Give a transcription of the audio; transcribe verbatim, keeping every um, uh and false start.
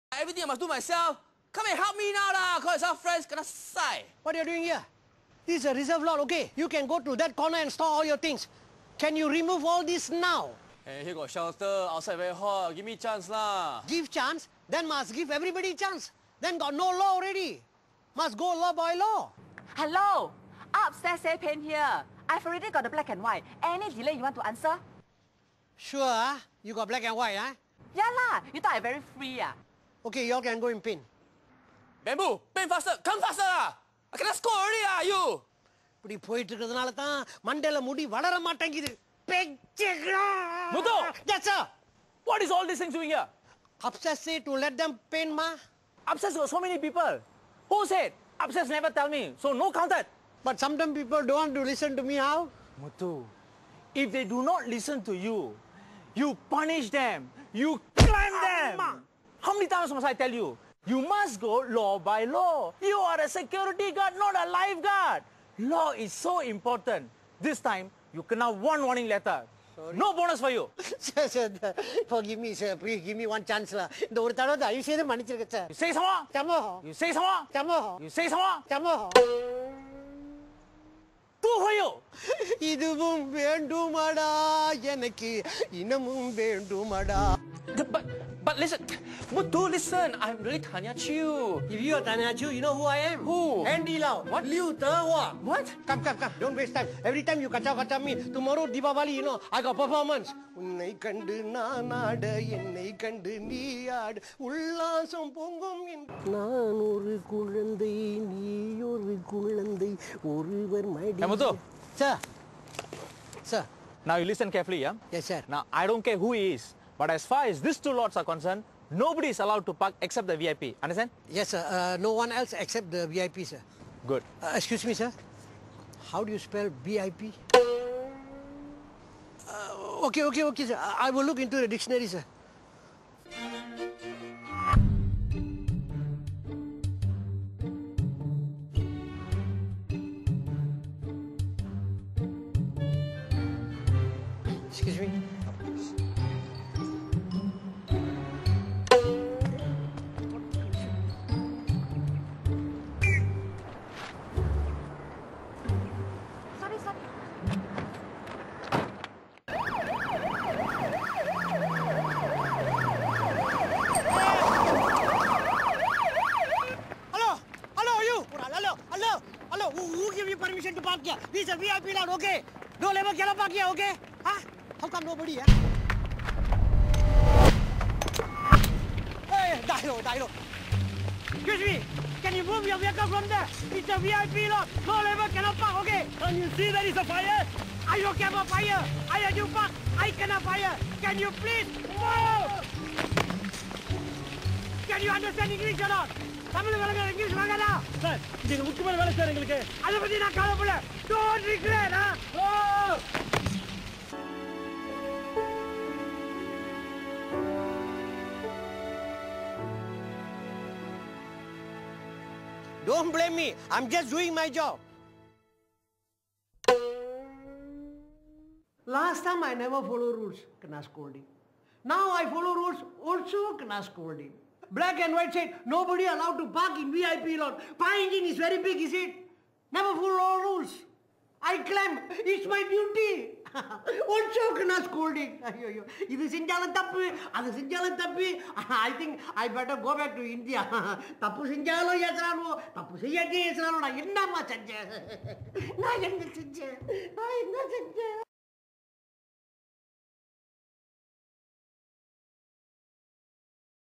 Everything I must do myself. Come and help me now lah. Call yourself friends. Kena sai. What are you doing here? This is a reserve lot, okay? You can go to that corner and store all your things. Can you remove all this now? Hey, here got shelter. Outside very hot. Give me chance lah. Give chance? Then must give everybody chance. Then got no law already. Must go law by law. Hello. Upstairs say paint here. I've already got the black and white. Any delay you want to answer? Sure, huh? You got black and white, huh? Yeah lah. You thought I'm very free ah? Okay, you all can go in paint. Bamboo, paint faster. Come faster lah. I cannot score already ah, you. இப்படி போயிட்டு இருக்கிறதுனால தான் மண்டையில முடி வளர மாட்டேங்குது. Muthu! Yes, sir. What is all these things doing here? Upstairs say to let them paint, ma. Upstairs got so many people. Who said? Upstairs never tell me. So no counted. But sometimes people don't want to listen to me, how? Muthu, if they do not listen to you, you punish them. You climb them. Amma. How many times must I tell you? You must go law by law. You are a security guard, not a lifeguard. Law is so important. This time, you can have one warning letter. Sorry. No bonus for you. Sir, sir, forgive me, sir. Please give me one chance, lah. இந்த ஒரு தடவை தயவு செய்து மன்னிச்சிருங்க, sir. You say some சமூகம். You say some சமூகம். You say some சமூகம். Two for you. இதுவும் வேண்டுமடா எனக்கு இன்னமும் வேண்டுமடா. But, but listen, Muthu, listen. I'm really Tanya Chiu. If you are Tanya Chu, you know who I am? Who? Andy Lau. What? Liu Tehua. What? Come, come, come. Don't waste time. Every time you kacau kacau me. Tomorrow Deepavali, you know, I got performance. உன்னை கண்டு நான் ஆட என்னை கண்டு நீ ஆட உல்லாசம் பொங்கும் நான் ஒரு குழந்தை நீ ஒரு குழந்தை ஒருவர் மடி. Hey, Muthu. Sir. Sir. Now you listen carefully, yeah? Yes, sir. Now, I don't care who he is, but as far as these two lots are concerned, nobody is allowed to park except the V I P. Understand? Yes, sir. Uh, no one else except the V I P, sir. Good. Uh, excuse me, sir. How do you spell V I P? Uh, okay, okay, okay, sir. I I will look into the dictionary, sir. Excuse me. Sorry, sorry. Hello, hello, you. Hello, hello, hello. Who, who give you permission to park here? This is a V I P lot, okay? Don't ever get park here, okay? Huh? How come nobody, huh? Hey, dialogue, dialogue. Excuse me. Can you move your vehicle from there? It's a V I P lot. No labor cannot park, okay? Can you see there is a fire? I don't care about fire. I had you park. I cannot fire. Can you please move? Can you understand English or not? Tamil வழங்க English வாங்கடா. Sir, இது முக்கியமான வேலை sir எங்களுக்கு. அத பத்தி நான் கவலைப்படல. Don't regret, huh? Oh! Don't blame me. I'm just doing my job. Last time I never follow rules, kena scolding. Now I follow rules, also kena scolding. Black and white said nobody allowed to park in V I P lot. Parking is very big, is it? Never follow rules. I claim it's my duty. Also kena scolding. Ayyo, idu senjalam thappu, adu senjalam thappu. I think I better go back to India. Thappu senjalo yesrano, thappu seyyadde yesrano na enna ma senjen. Na enna senjen? Na enna senjen?